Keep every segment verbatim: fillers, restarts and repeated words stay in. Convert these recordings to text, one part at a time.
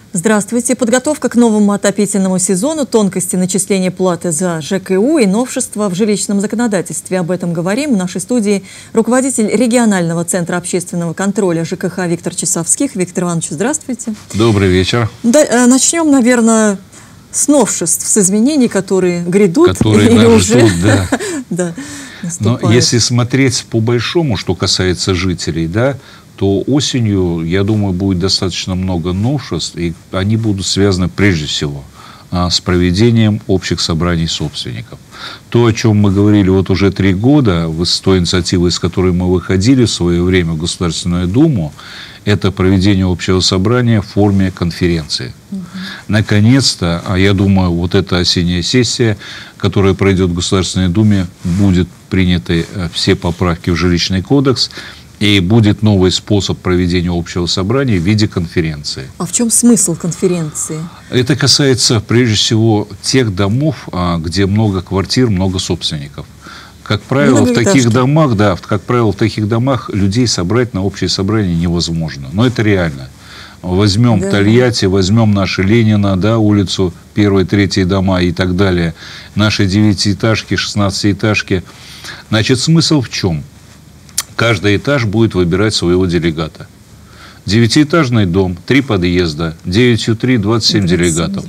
Здравствуйте. Подготовка к новому отопительному сезону, тонкости начисления платы за ЖКУ и новшества в жилищном законодательстве. Об этом говорим. В нашей студии руководитель регионального центра общественного контроля ЖКХ Виктор Часовских. Виктор Иванович, здравствуйте. Добрый вечер. Да, начнем, наверное, с новшеств, с изменений, которые грядут. Которые или нас уже ждут, да. да, Но если смотреть по большому, что касается жителей, да, то осенью, я думаю, будет достаточно много новшеств, и они будут связаны прежде всего а, с проведением общих собраний собственников. То, о чем мы говорили вот уже три года, с той инициативой, с которой мы выходили в свое время в Государственную Думу, это проведение общего собрания в форме конференции. Угу. Наконец-то, а я думаю, вот эта осенняя сессия, которая пройдет в Государственной Думе, будет приняты все поправки в жилищный кодекс, и будет новый способ проведения общего собрания в виде конференции. А в чем смысл конференции? Это касается прежде всего тех домов, где много квартир, много собственников. Как правило, в таких домах, да, как правило, в таких домах людей собрать на общее собрание невозможно. Но это реально. Возьмем да. Тольятти, возьмем наши Ленина, да, улицу, первые, третьи дома и так далее, наши девятиэтажки, шестнадцатиэтажки. Значит, смысл в чем? Каждый этаж будет выбирать своего делегата. Девятиэтажный дом, три подъезда, девятью три, двадцать семь делегатов.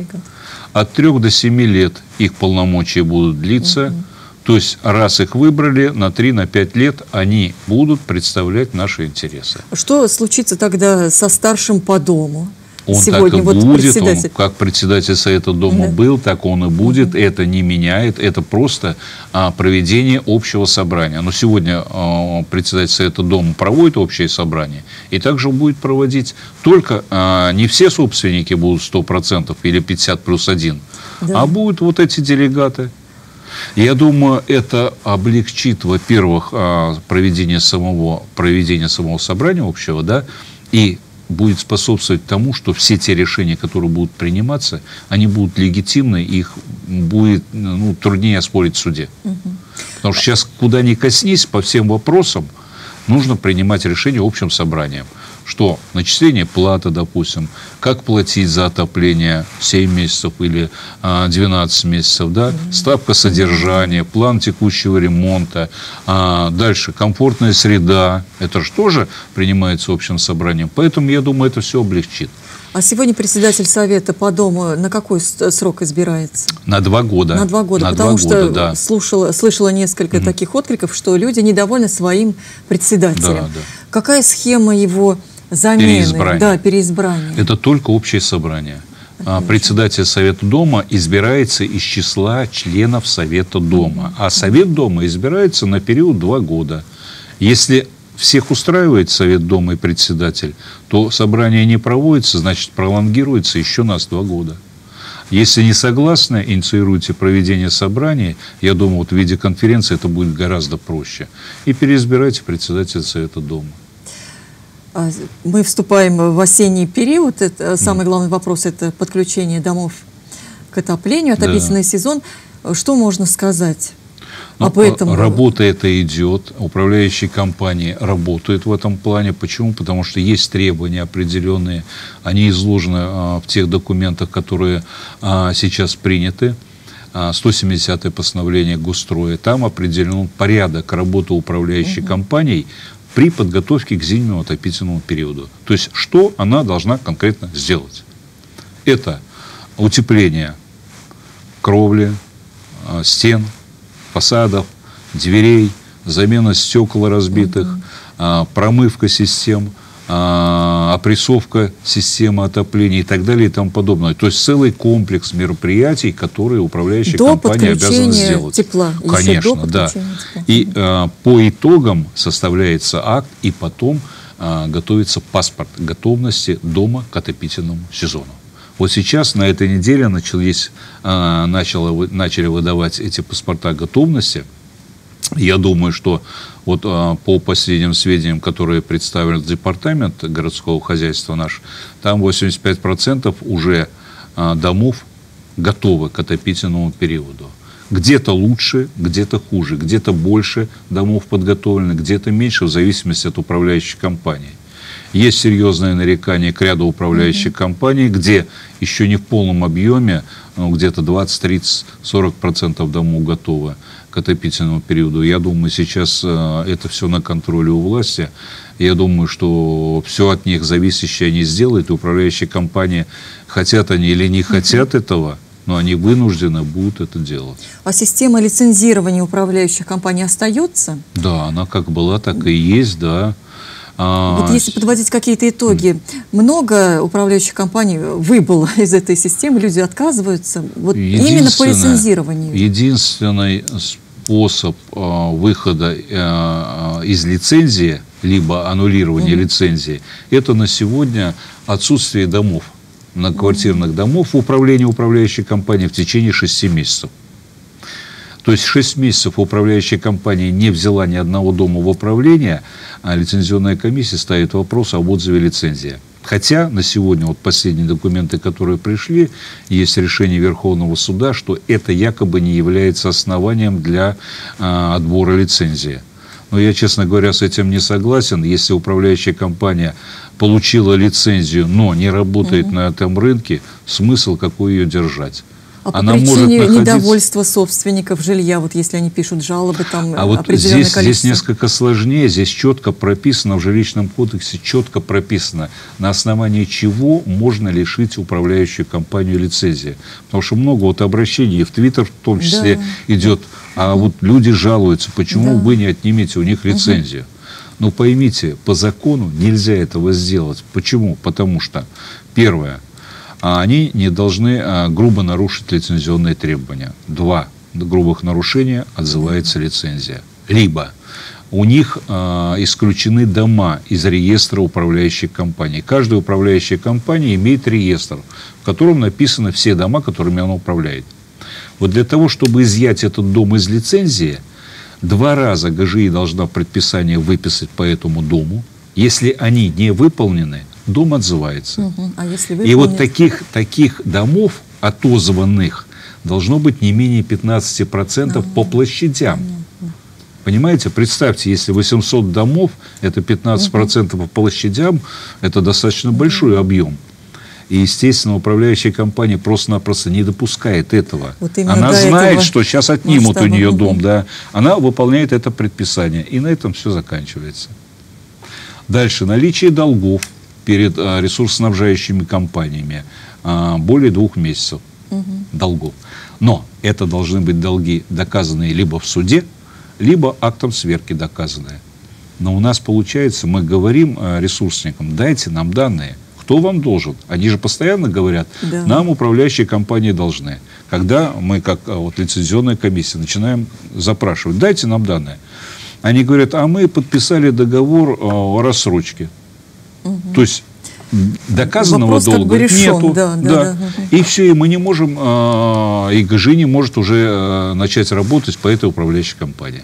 От трех до семи лет их полномочия будут длиться. Угу. То есть, раз их выбрали, на три, на пять лет они будут представлять наши интересы. Что случится тогда со старшим по дому? Он Сегодня так и вот будет, председатель... он, как председатель Совета Дома да. был, так он и будет. Mm-hmm. Это не меняет, это просто а, проведение общего собрания. Но сегодня а, председатель Совета Дома проводит общее собрание, и также будет проводить только, а, не все собственники будут сто процентов или пятьдесят плюс один, да. а будут вот эти делегаты. Я думаю, это облегчит, во-первых, а, проведение самого, проведение самого собрания общего, да, и будет способствовать тому, что все те решения, которые будут приниматься, они будут легитимны, их будет ну, труднее оспорить в суде. Угу. Потому что сейчас, куда ни коснись, по всем вопросам нужно принимать решение общим собранием. Что начисление платы, допустим, как платить за отопление семь месяцев или а, двенадцать месяцев, да? Mm-hmm. Ставка содержания, план текущего ремонта, а, дальше комфортная среда, это же тоже принимается общим собранием, поэтому я думаю, это все облегчит. А сегодня председатель Совета по дому на какой срок избирается? На два года. На два года, на потому два что года, да. слушала, слышала несколько mm-hmm. таких откликов, что люди недовольны своим председателем. Да, да. Какая схема его замены? Переизбрание. Да, переизбрание. Это только общее собрание. Отлично. Председатель Совета Дома избирается из числа членов Совета Дома. Mm-hmm. А Совет Дома избирается на период два года. Если всех устраивает Совет Дома и председатель, то собрание не проводится, значит, пролонгируется еще на два года. Если не согласны, инициируйте проведение собрания. Я думаю, вот в виде конференции это будет гораздо проще. И переизбирайте председателя Совета Дома. Мы вступаем в осенний период. Это самый главный вопрос – это подключение домов к отоплению, отопительный да. сезон. Что можно сказать Но об этом? Работа эта идет. Управляющие компании работают в этом плане. Почему? Потому что есть требования определенные. Они изложены а, в тех документах, которые а, сейчас приняты. сто семидесятое постановление Госстроя. Там определен порядок работы управляющих угу. компаний при подготовке к зимнему отопительному периоду. То есть, что она должна конкретно сделать? Это утепление кровли, стен, фасадов, дверей, замена стекол разбитых, mm-hmm. промывка систем, опрессовка системы отопления и так далее и тому подобное. То есть целый комплекс мероприятий, которые управляющая до компания обязана сделать. Тепла. Конечно, до да. Тепла. И а, по итогам составляется акт, и потом а, готовится паспорт готовности дома к отопительному сезону. Вот сейчас на этой неделе начались, а, начало, начали выдавать эти паспорта готовности. Я думаю, что вот а, по последним сведениям, которые представлен департамент городского хозяйства наш, там восемьдесят пять процентов уже а, домов готовы к отопительному периоду. Где-то лучше, где-то хуже, где-то больше домов подготовлено, где-то меньше, в зависимости от управляющей компании. Есть серьезные нарекания к ряду управляющих mm-hmm. компаний, где еще не в полном объеме, ну, где-то двадцать, тридцать, сорок процентов домов готовы к отопительному периоду. Я думаю, сейчас э, это все на контроле у власти. Я думаю, что все от них зависящее они сделают. И управляющие компании, хотят они или не хотят mm-hmm. этого, но они вынуждены будут это делать. А система лицензирования управляющих компаний остается? Да, она как была, так и есть, да. Вот если подводить какие-то итоги, много управляющих компаний выбыло из этой системы, люди отказываются вот именно по лицензированию. Единственный способ э, выхода э, из лицензии, либо аннулирования mm-hmm. лицензии, это на сегодня отсутствие домов, многоквартирных mm-hmm. домов в управлении управляющей компанией в течение шести месяцев. То есть шесть месяцев управляющая компания не взяла ни одного дома в управление, а лицензионная комиссия ставит вопрос об отзыве лицензии. Хотя на сегодня вот последние документы, которые пришли, есть решение Верховного суда, что это якобы не является основанием для а, отбора лицензии. Но я, честно говоря, с этим не согласен. Если управляющая компания получила лицензию, но не работает угу. на этом рынке, смысл какой ее держать? А по Она причине находиться... недовольства собственников жилья, вот если они пишут жалобы, там а вот здесь, здесь несколько сложнее, здесь четко прописано, в жилищном кодексе четко прописано, на основании чего можно лишить управляющую компанию лицензии. Потому что много вот обращений, в Твиттер в том числе да. идет, а угу. вот люди жалуются, почему да. вы не отнимете у них лицензию. Угу. Но поймите, по закону нельзя этого сделать. Почему? Потому что, первое, а они не должны а, грубо нарушить лицензионные требования. Два грубых нарушения отзывается лицензия. Либо у них а, исключены дома из реестра управляющих компаний. Каждая управляющая компания имеет реестр, в котором написаны все дома, которыми она управляет. Вот для того, чтобы изъять этот дом из лицензии, два раза ГЖИ должна в предписании выписать по этому дому. Если они не выполнены, дом отзывается. Угу. А если выполнят... И вот таких, таких домов, отозванных, должно быть не менее пятнадцати процентов ага. по площадям. Понятно. Понимаете? Представьте, если восемьсот домов, это пятнадцать процентов угу. по площадям, это достаточно угу. большой объем. И, естественно, управляющая компания просто-напросто не допускает этого. Вот она знает, что сейчас отнимут масштаба. У нее дом. Да. Она выполняет это предписание. И на этом все заканчивается. Дальше. Наличие долгов перед а, ресурсоснабжающими компаниями а, более двух месяцев угу. долгов. Но это должны быть долги, доказанные либо в суде, либо актом сверки доказанные. Но у нас получается, мы говорим а, ресурсникам, дайте нам данные. Кто вам должен? Они же постоянно говорят, да. нам управляющие компании должны. Когда мы, как вот, лицензионная комиссия, начинаем запрашивать, дайте нам данные. Они говорят, а мы подписали договор о рассрочке. Угу. То есть доказанного вопрос долга как бы решен, нету. Да, да, да. Да. И все, и мы не можем, и ГЖИ не может уже начать работать по этой управляющей компании.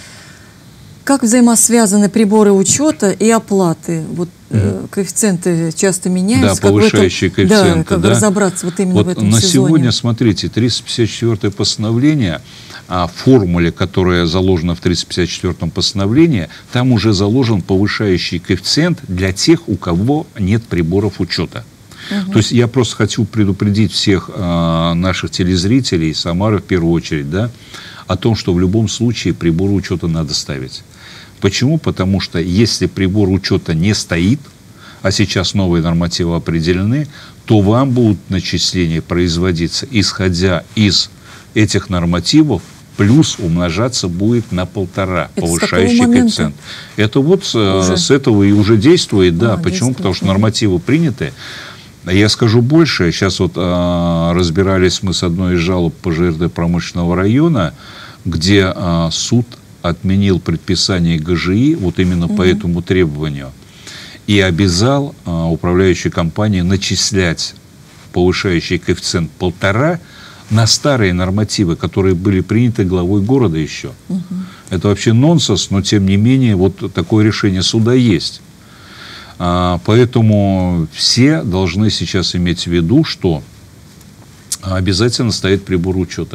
Как взаимосвязаны приборы учета и оплаты? Вот mm. коэффициенты часто меняются. Да, повышающие как коэффициенты. Да, как да. разобраться вот именно вот в этом на сезоне? Сегодня, смотрите, триста пятьдесят четвёртое постановление, а в формуле, которая заложена в триста пятьдесят четвёртом постановлении, там уже заложен повышающий коэффициент для тех, у кого нет приборов учета. Угу. То есть я просто хочу предупредить всех а, наших телезрителей, Самары в первую очередь, да, о том, что в любом случае приборы учета надо ставить. Почему? Потому что если прибор учета не стоит, а сейчас новые нормативы определены, то вам будут начисления производиться, исходя из этих нормативов, плюс умножаться будет на полтора, это повышающий коэффициент. Это вот уже? С этого и уже действует, да. А, Почему? Действует. Потому что нормативы приняты. Я скажу больше. Сейчас вот а, разбирались мы с одной из жалоб по ЖРД промышленного района, где а, суд отменил предписание ГЖИ вот именно угу. по этому требованию и обязал а, управляющую компанию начислять повышающий коэффициент полтора на старые нормативы, которые были приняты главой города еще. Угу. Это вообще нонсенс, но тем не менее вот такое решение суда есть. А, поэтому все должны сейчас иметь в виду, что обязательно стоит прибор учета.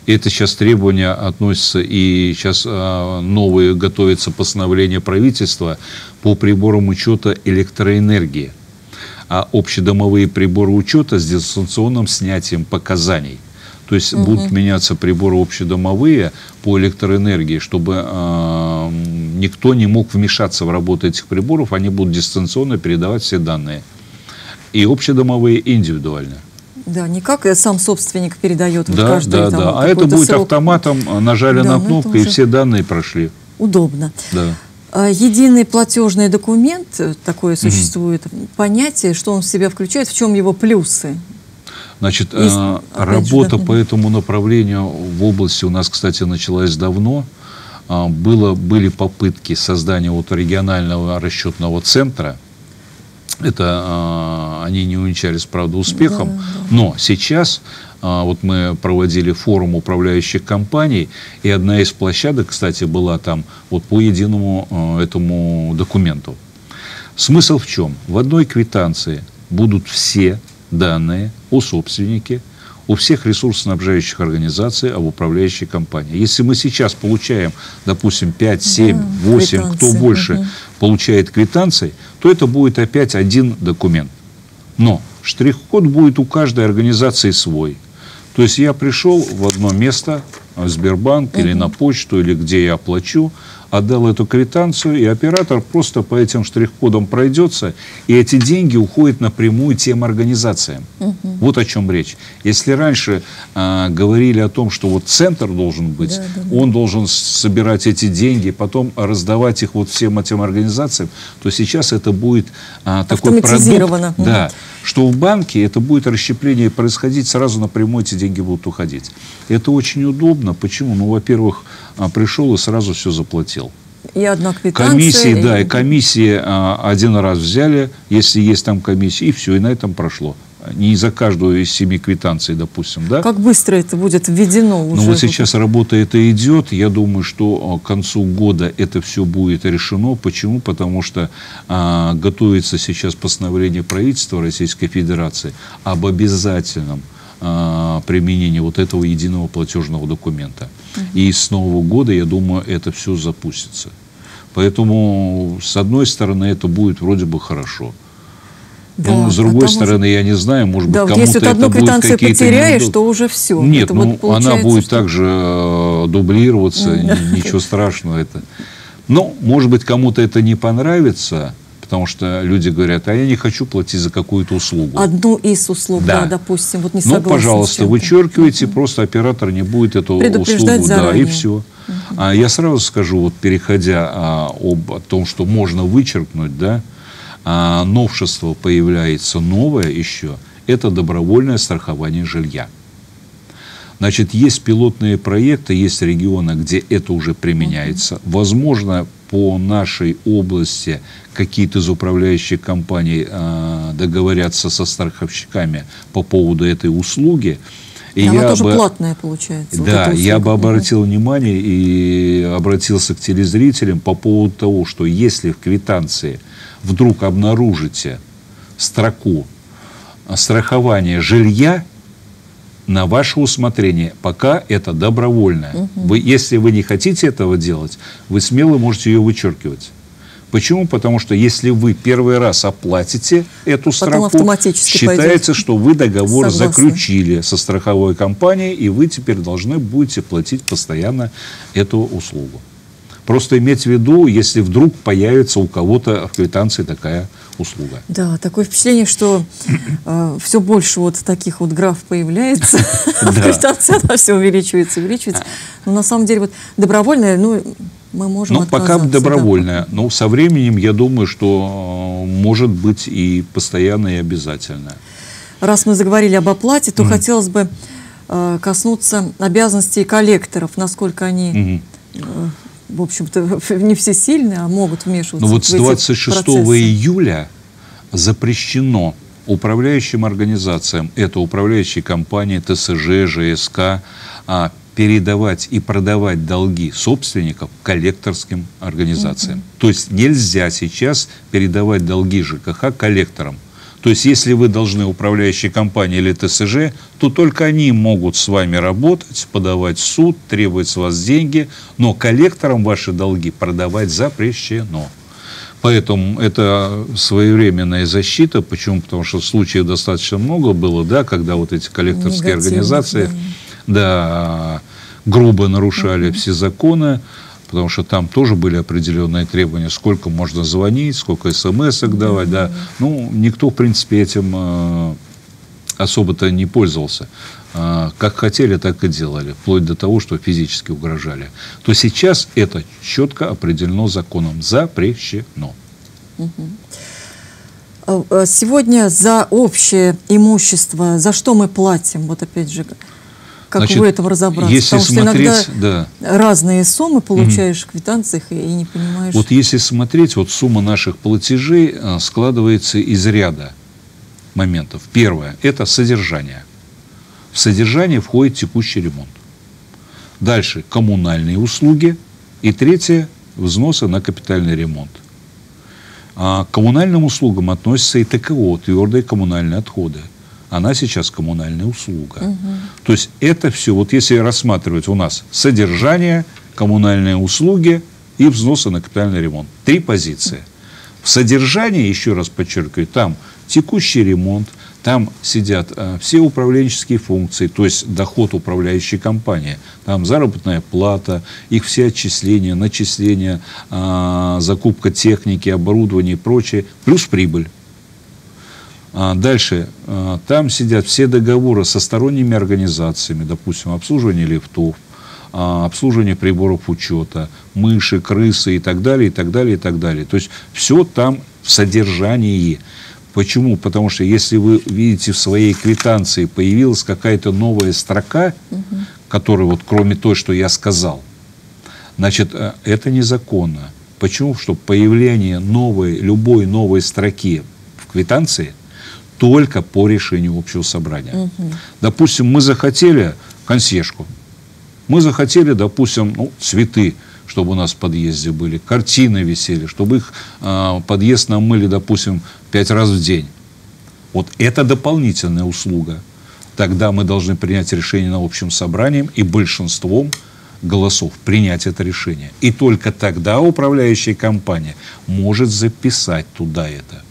Это сейчас требования относятся, и сейчас а, новые готовятся постановления правительства по приборам учета электроэнергии. А общедомовые приборы учета с дистанционным снятием показаний. То есть угу. будут меняться приборы общедомовые по электроэнергии, чтобы э, никто не мог вмешаться в работу этих приборов, они будут дистанционно передавать все данные. И общедомовые, и индивидуально. Да, не как сам собственник передает вот да, каждый да, там, да. А это будет срок. Автоматом, нажали да, на кнопку, и все данные прошли. Удобно. Да. Единый платежный документ, такое существует угу. понятие, что он в себя включает, в чем его плюсы? Значит, Есть, работа же, да. по этому направлению в области у нас, кстати, началась давно. Было, были попытки создания вот регионального расчетного центра. Это они не увенчались, правда, успехом. Да, да. Но сейчас вот мы проводили форум управляющих компаний, и одна из площадок, кстати, была там вот по единому этому документу. Смысл в чем? В одной квитанции будут все данные о собственнике, у всех ресурсоснабжающих организаций, об управляющей компании. Если мы сейчас получаем, допустим, пять, семь, восемь, кто больше угу. получает квитанции, то это будет опять один документ. Но штрих-код будет у каждой организации свой. То есть я пришел в одно место, в Сбербанк угу. или на почту, или где я оплачу, отдал эту квитанцию, и оператор просто по этим штрих-кодам пройдется, и эти деньги уходят напрямую тем организациям. Угу. Вот о чем речь. Если раньше а, говорили о том, что вот центр должен быть, да, да, да. он должен собирать эти деньги, потом раздавать их вот всем этим организациям, то сейчас это будет а, такой продукт, да, что в банке это будет расщепление происходить, сразу напрямую эти деньги будут уходить. Это очень удобно. Почему? Ну, во-первых, пришел и сразу все заплатил. И одна квитанция. Комиссии, и... да, и комиссии а, один раз взяли, если есть там комиссия, и все, и на этом прошло. Не за каждую из семи квитанций, допустим, да? Как быстро это будет введено уже? Ну вот сейчас работа это идет. Я думаю, что к концу года это все будет решено. Почему? Потому что а, готовится сейчас постановление правительства Российской Федерации об обязательном а, применении вот этого единого платежного документа. Угу. И с Нового года, я думаю, это все запустится. Поэтому, с одной стороны, это будет вроде бы хорошо. Да, ну, с другой а стороны, уже... я не знаю, может да, быть, кому-то это будет какие-то... Если одну квитанцию потеряешь, то уже все. Нет, это ну, вот получается, она будет что... также э, дублироваться, ничего страшного. Это. Но, может быть, кому-то это не понравится, потому что люди говорят, а я не хочу платить за какую-то услугу. Одну из услуг, да, да допустим, вот не согласен. Ну, пожалуйста, вычеркивайте, uh-huh. просто оператор не будет эту услугу. Да, и все. Uh-huh. А я сразу скажу, вот переходя а, об о том, что можно вычеркнуть, да, а новшество появляется новое еще, это добровольное страхование жилья. Значит, есть пилотные проекты, есть регионы, где это уже применяется. Uh-huh. Возможно, по нашей области какие-то из управляющих компаний э, договорятся со страховщиками по поводу этой услуги. И она тоже бы, платная получается. Да, вот я бы обратил внимание и обратился к телезрителям по поводу того, что если в квитанции вдруг обнаружите строку страхования жилья, на ваше усмотрение, пока это добровольное. Угу. Вы, если вы не хотите этого делать, вы смело можете ее вычеркивать. Почему? Потому что если вы первый раз оплатите эту строку, считается, пойдет. Что вы договор Согласна. Заключили со страховой компанией, и вы теперь должны будете платить постоянно эту услугу. Просто иметь в виду, если вдруг появится у кого-то в квитанции такая услуга. Да, такое впечатление, что э, все больше вот таких вот граф появляется. В квитанции она все увеличивается, увеличивается. Но на самом деле вот добровольное, ну, мы можем Ну, пока добровольное. Но со временем, я думаю, что может быть и постоянное, и обязательное. Раз мы заговорили об оплате, то хотелось бы коснуться обязанностей коллекторов, насколько они... в общем-то, не все сильные, а могут вмешиваться. Ну вот с двадцать шестого июля запрещено управляющим организациям, это управляющие компании, ТСЖ, ЖСК, а, передавать и продавать долги собственников коллекторским организациям. Mm-hmm. То есть нельзя сейчас передавать долги ЖКХ коллекторам. То есть, если вы должны управляющей компании или ТСЖ, то только они могут с вами работать, подавать в суд, требовать с вас деньги, но коллекторам ваши долги продавать запрещено. Поэтому это своевременная защита. Почему? Потому что случаев достаточно много было, да, когда вот эти коллекторские организации да, грубо нарушали uh-huh. все законы, потому что там тоже были определенные требования, сколько можно звонить, сколько смс-ок давать. Uh-huh. Да. Ну, никто, в принципе, этим э, особо-то не пользовался. Э, как хотели, так и делали, вплоть до того, что физически угрожали. То сейчас это четко определено законом, запрещено. Uh-huh. Сегодня за общее имущество, за что мы платим? Вот опять же, как Значит, в этом разобраться? Если Потому смотреть, что иногда да. разные суммы получаешь mm-hmm. в квитанциях и, и не понимаешь. Вот если смотреть, вот сумма наших платежей а, складывается из ряда моментов. Первое – это содержание. В содержание входит текущий ремонт. Дальше – коммунальные услуги. И третье – взносы на капитальный ремонт. А к коммунальным услугам относятся и ТКО, твердые коммунальные отходы. Она сейчас коммунальная услуга. Угу. То есть это все, вот если рассматривать у нас содержание, коммунальные услуги и взносы на капитальный ремонт. Три позиции. В содержании, еще раз подчеркиваю, там текущий ремонт, там сидят а, все управленческие функции, то есть доход управляющей компании, там заработная плата, их все отчисления, начисления, а, закупка техники, оборудования и прочее, плюс прибыль. А дальше, а, там сидят все договоры со сторонними организациями, допустим, обслуживание лифтов, а, обслуживание приборов учета, мыши, крысы и так далее, и так далее, и так далее. То есть все там в содержании. Почему? Потому что если вы видите в своей квитанции появилась какая-то новая строка, угу. которая вот кроме той, что я сказал, значит, это незаконно. Почему? Что появление новой, любой новой строки в квитанции только по решению общего собрания. Угу. Допустим, мы захотели консьержку, мы захотели, допустим, ну, цветы, чтобы у нас в подъезде были, картины висели, чтобы их э, подъезд нам мыли, допустим, пять раз в день. Вот это дополнительная услуга. Тогда мы должны принять решение на общем собрании и большинством голосов принять это решение. И только тогда управляющая компания может записать туда это.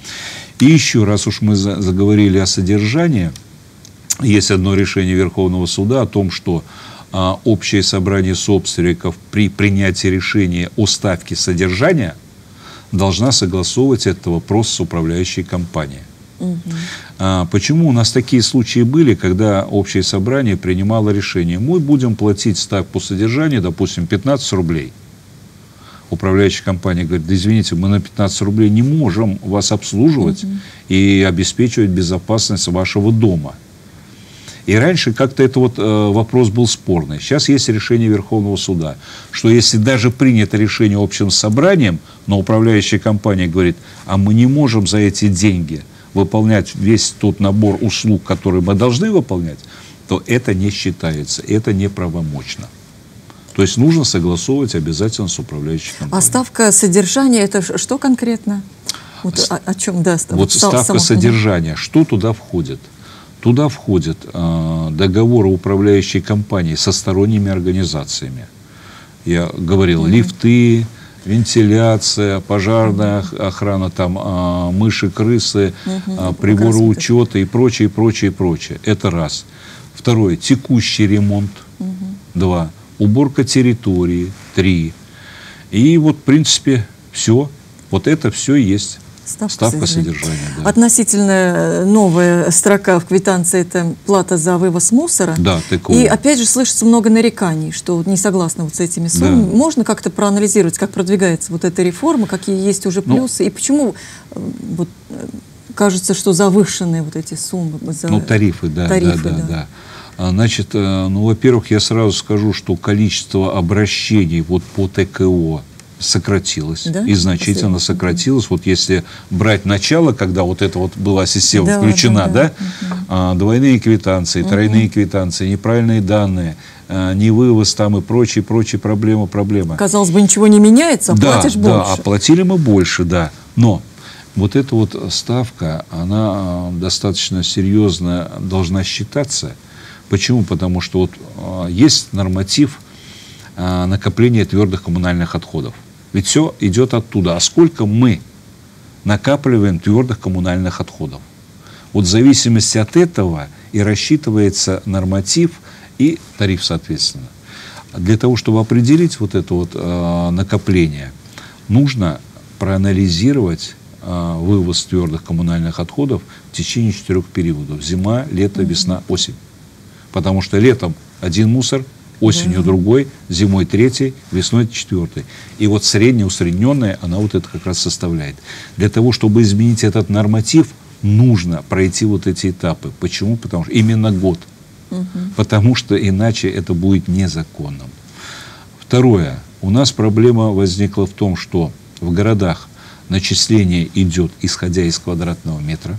И еще раз уж мы за, заговорили о содержании, есть одно решение Верховного суда о том, что а, общее собрание собственников при принятии решения о ставке содержания должна согласовывать этот вопрос с управляющей компанией. Угу. А, почему у нас такие случаи были, когда общее собрание принимало решение: мы будем платить ставку содержания, допустим, пятнадцать рублей. Управляющая компания говорит: да извините, мы на пятнадцать рублей не можем вас обслуживать угу. и обеспечивать безопасность вашего дома. И раньше как-то это вот, э, вопрос был спорный. Сейчас есть решение Верховного суда, что если даже принято решение общим собранием, но управляющая компания говорит: а мы не можем за эти деньги выполнять весь тот набор услуг, которые мы должны выполнять, то это не считается, это неправомочно. То есть нужно согласовывать обязательно с управляющей компанией. А ставка содержания — это что конкретно? Вот С... о, о чем, да, вот ставка сам... содержания. Что туда входит? Туда входят э, договоры управляющей компании со сторонними организациями. Я говорил, mm-hmm. лифты, вентиляция, пожарная охрана, там, э, мыши, крысы, mm-hmm. э, приборы учета и прочее, прочее, прочее. Это раз. Второе, текущий ремонт. Mm-hmm. Два. Уборка территории. Три. И вот, в принципе, все. Вот это все есть. Ставка, Ставка содержания. содержания да. Относительно новая строка в квитанции — это плата за вывоз мусора. Да, такого. И опять же слышится много нареканий, что не согласны вот с этими суммами. Да. Можно как-то проанализировать, как продвигается вот эта реформа, какие есть уже плюсы, ну, и почему вот, кажется, что завышенные вот эти суммы? За... Ну, тарифы, да. Тарифы, да, да, да. да. Значит, ну, во-первых, я сразу скажу, что количество обращений вот по ТКО сократилось, да? И значительно сократилось. Вот если брать начало, когда вот эта вот была система да, включена, да, да, да? А, двойные квитанции, угу. тройные квитанции, неправильные данные, а, невывоз там и прочие, прочие проблемы, проблемы. Казалось бы, ничего не меняется, а да, платишь да, больше. Да, оплатили мы больше, да. Но Вот эта вот ставка, она достаточно серьезно должна считаться. Почему? Потому что вот есть норматив накопления твердых коммунальных отходов. Ведь все идет оттуда. А сколько мы накапливаем твердых коммунальных отходов? Вот в зависимости от этого и рассчитывается норматив и тариф, соответственно. Для того, чтобы определить вот это вот э, накопление, нужно проанализировать э, вывоз твердых коммунальных отходов в течение четырех периодов. Зима, лето, весна, осень. Потому что летом один мусор, осенью да. другой, зимой третий, весной четвертый. И вот средняя, усредненная, она вот это как раз составляет. Для того, чтобы изменить этот норматив, нужно пройти вот эти этапы. Почему? Потому что именно год. Угу. Потому что иначе это будет незаконным. Второе. У нас проблема возникла в том, что в городах начисление идет, исходя из квадратного метра,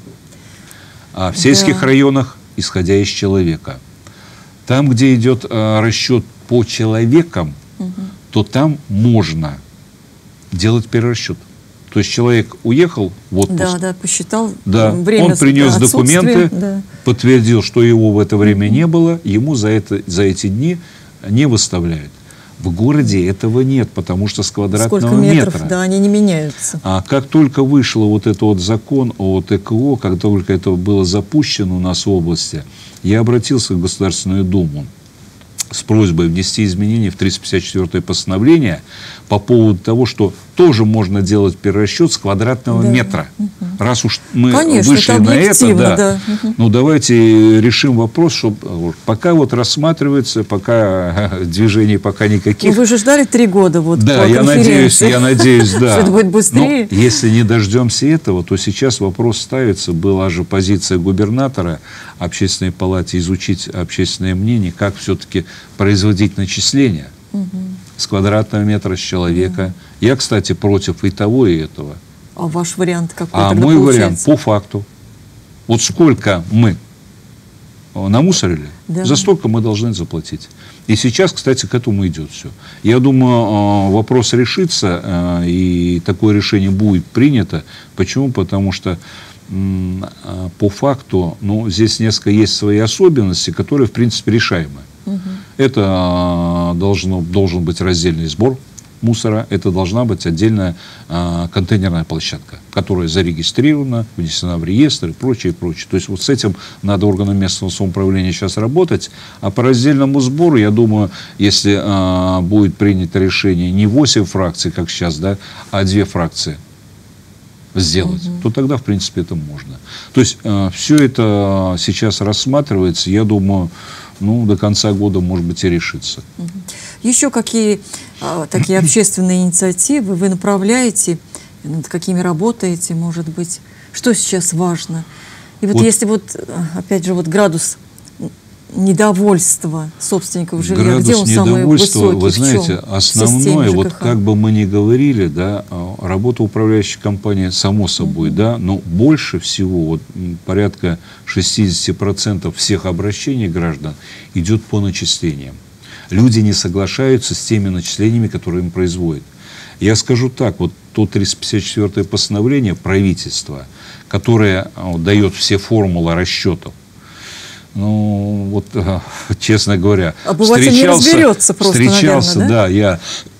а в сельских да. районах, исходя из человека. Там, где идет а, расчет по человекам, угу. то там можно делать перерасчет. То есть человек уехал в отпуск, да, да, посчитал да, время, он принес документы, да. подтвердил, что его в это время не было, ему за, это, за эти дни не выставляют. В городе этого нет, потому что с квадратного Сколько метров, метра. Да, они не меняются. А как только вышел вот этот вот закон о ТКО, как только это было запущено у нас в области, я обратился в Государственную Думу с просьбой внести изменения в триста пятьдесят четвёртое постановление по поводу того, что тоже можно делать перерасчет с квадратного да. метра. Угу. Раз уж мы Конечно, вышли на это, да, да. Угу. ну давайте решим вопрос, чтобы пока вот рассматривается, пока движений пока никаких. Ну, вы же ждали три года вот. Да, я надеюсь, я надеюсь, да. Что это будет быстрее. Но если не дождемся этого, то сейчас вопрос ставится. Была же позиция губернатора Общественной палаты изучить общественное мнение, как все-таки производить начисления угу. с квадратного метра с человека. Да. Я, кстати, против и того, и этого. А ваш вариант какой А тогда мой получается? вариант по факту. Вот сколько мы намусорили, да. за столько мы должны заплатить. И сейчас, кстати, к этому идет все. Я думаю, вопрос решится, и такое решение будет принято. Почему? Потому что по факту, ну, здесь несколько есть свои особенности, которые, в принципе, решаемы. Угу. Это должно, должен быть раздельный сбор мусора, это должна быть отдельная а, контейнерная площадка, которая зарегистрирована, внесена в реестр и прочее, и прочее. То есть вот с этим надо органам местного самоуправления сейчас работать. А по раздельному сбору, я думаю, если а, будет принято решение не восемь фракций, как сейчас, да, а две фракции сделать, угу. то тогда, в принципе, это можно. То есть э, все это сейчас рассматривается, я думаю, ну, до конца года, может быть, и решится. Угу. Еще какие э, такие общественные инициативы вы направляете, над какими работаете, может быть, что сейчас важно? И вот, вот если вот, опять же, вот градус недовольства собственников жилья, градус где он самый высокий? Вы знаете, основное, вот как бы мы ни говорили, да, работа управляющей компании, само собой, mm-hmm. да, но больше всего, вот, порядка шестьдесят процентов всех обращений граждан идет по начислениям. Люди не соглашаются с теми начислениями, которые им производят. Я скажу так, вот то триста пятьдесят четвёртое постановление правительства, которое вот, дает все формулы расчетов, ну, вот, честно говоря, обыватель не разберется просто, встречался, наверное, да? да, я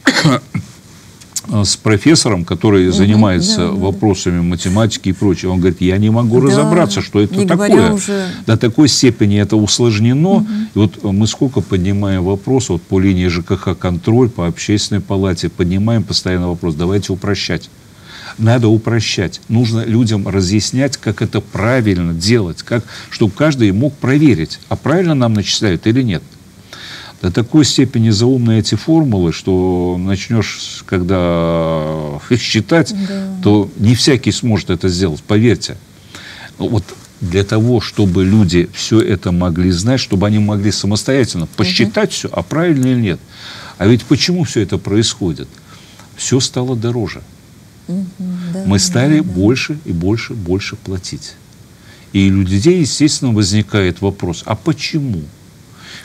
с профессором, который угу, занимается да, вопросами да. математики и прочее. Он говорит, я не могу да, разобраться, что это такое. Уже... До такой степени это усложнено. Угу. И вот мы сколько поднимаем вопрос вот, по линии ЖКХ контроль, по общественной палате, поднимаем постоянно вопрос, давайте упрощать. Надо упрощать. Нужно людям разъяснять, как это правильно делать, как, чтобы каждый мог проверить, а правильно нам начисляют или нет. До такой степени заумны эти формулы, что начнешь, когда их считать, да. то не всякий сможет это сделать, поверьте. Вот для того, чтобы люди все это могли знать, чтобы они могли самостоятельно посчитать угу. все, а правильно или нет. А ведь почему все это происходит? Все стало дороже. Угу, да, мы стали да, больше и больше, больше платить. И у людей, естественно, возникает вопрос, а почему?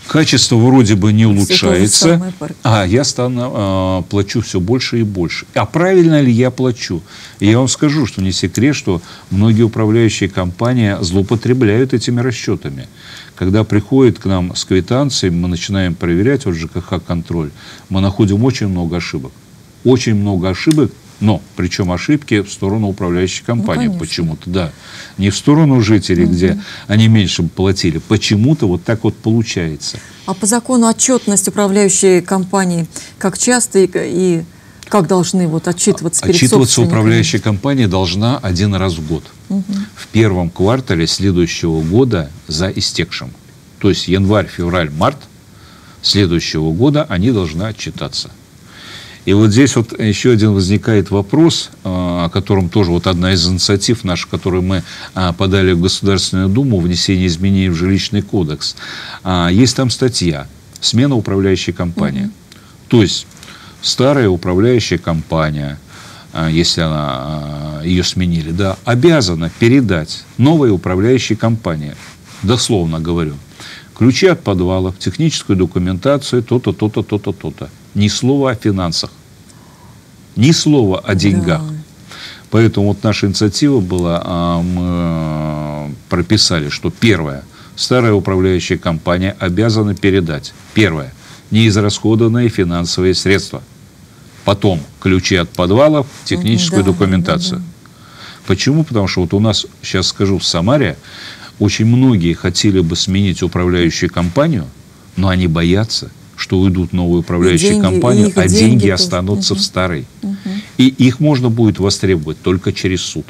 Качество вроде бы не улучшается, а я стану, а, плачу все больше и больше. А правильно ли я плачу? И я вам скажу, что не секрет, что многие управляющие компании злоупотребляют этими расчетами. Когда приходят к нам с квитанцией, мы начинаем проверять, вот ЖКХ-контроль, мы находим очень много ошибок. Очень много ошибок. Но, причем ошибки в сторону управляющей компании, ну, почему-то, да. Не в сторону жителей, угу. где они меньше платили. Почему-то вот так вот получается. А по закону отчетность управляющей компании, как часто и, и как должны вот отчитываться перед Отчитываться управляющая компания должна один раз в год. Угу. В первом квартале следующего года за истекшим. То есть январь, февраль, март следующего года они должны отчитаться. И вот здесь вот еще один возникает вопрос, о котором тоже вот одна из инициатив наших, которую мы подали в Государственную Думу, внесение изменений в жилищный кодекс. Есть там статья «Смена управляющей компании». Mm-hmm. То есть старая управляющая компания, если она, ее сменили, да, обязана передать новой управляющей компании, дословно говорю, ключи от подвалов, техническую документацию, то-то, то-то, то-то, то-то. Ни слова о финансах, ни слова о деньгах. Да. Поэтому вот наша инициатива была, мы прописали, что первое, старая управляющая компания обязана передать, первое, неизрасходованные финансовые средства, потом ключи от подвалов, техническую да, документацию. Да, да. Почему? Потому что вот у нас, сейчас скажу, в Самаре очень многие хотели бы сменить управляющую компанию, но они боятся, что уйдут в новую управляющую деньги, компанию, а деньги, деньги останутся угу. в старой. Угу. И их можно будет востребовать только через суд.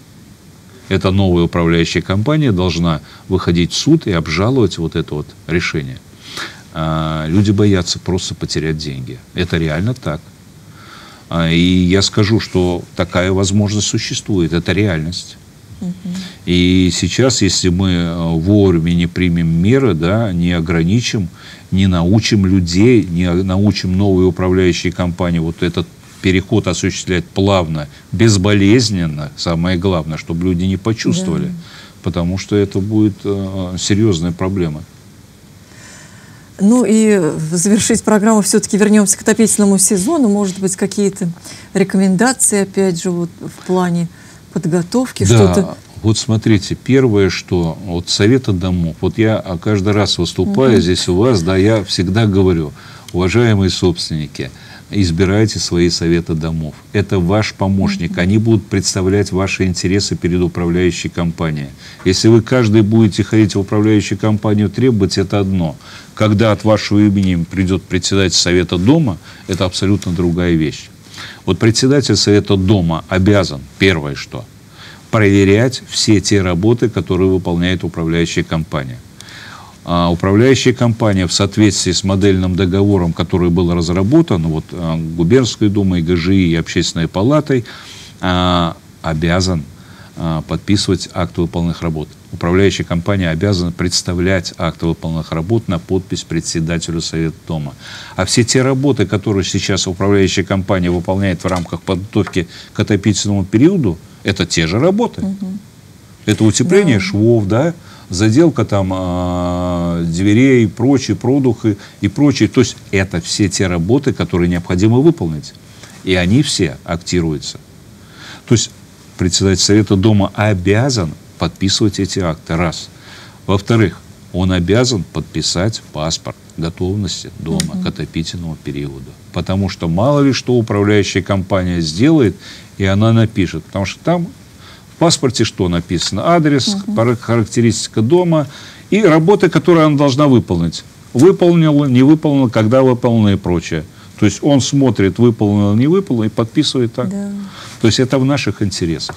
Эта новая управляющая компания должна выходить в суд и обжаловать вот это вот решение. А, люди боятся просто потерять деньги. Это реально так. А, и я скажу, что такая возможность существует. Это реальность. Угу. И сейчас, если мы вовремя не примем меры, да, не ограничим, не научим людей, не научим новые управляющие компании вот этот переход осуществлять плавно, безболезненно, самое главное, чтобы люди не почувствовали, да. потому что это будет э, серьезная проблема. Ну и завершить программу все-таки вернемся к отопительному сезону. Может быть, какие-то рекомендации, опять же, вот в плане подготовки, да. что-то... Вот смотрите, первое, что вот Совета домов, вот я каждый раз выступаю угу. здесь у вас, да, я всегда говорю, уважаемые собственники, избирайте свои советы домов. Это ваш помощник, угу. они будут представлять ваши интересы перед управляющей компанией. Если вы каждый будете ходить в управляющую компанию требовать, это одно. Когда от вашего имени придет председатель Совета дома, это абсолютно другая вещь. Вот председатель Совета дома обязан, первое что, проверять все те работы, которые выполняет управляющая компания. А управляющая компания в соответствии с модельным договором, который был разработан вот, Губернской думой, ГЖИ и Общественной палатой, а, обязан а, подписывать акт выполненных работ. Управляющая компания обязана представлять акт выполненных работ на подпись председателю Совета дома. А все те работы, которые сейчас управляющая компания выполняет в рамках подготовки к отопительному периоду, это те же работы. Угу. Это утепление да. швов, да, заделка там э, дверей, прочие продухи и прочее. То есть это все те работы, которые необходимо выполнить. И они все актируются. То есть председатель Совета дома обязан подписывать эти акты. Раз. Во-вторых, он обязан подписать паспорт готовности дома угу. к отопительному периоду. Потому что мало ли что управляющая компания сделает, и она напишет. Потому что там в паспорте что написано? Адрес, угу. характеристика дома и работы, которые она должна выполнить. Выполнила, не выполнила, когда выполнила и прочее. То есть он смотрит, выполнил, не выполнил, и подписывает так. Да. То есть это в наших интересах.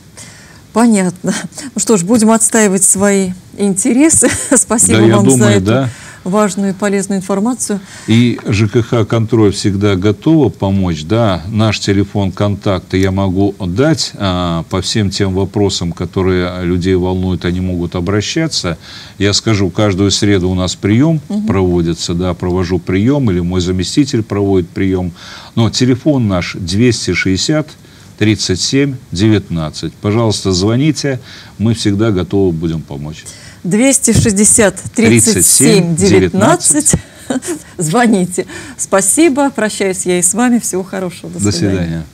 Понятно. Ну что ж, будем отстаивать свои интересы. Спасибо да, вам думаю, за эту да. важную и полезную информацию. И ЖКХ-контроль всегда готова помочь. Да, наш телефон контакта я могу дать а, по всем тем вопросам, которые людей волнуют, они могут обращаться. Я скажу, каждую среду у нас прием угу. проводится, да, провожу прием, или мой заместитель проводит прием. Но телефон наш двести шестьдесят тридцать семь девятнадцать. Пожалуйста, звоните, мы всегда готовы будем помочь. двести шестьдесят тридцать семь девятнадцать. Звоните. Спасибо. Прощаюсь я и с вами. Всего хорошего. До свидания. До свидания.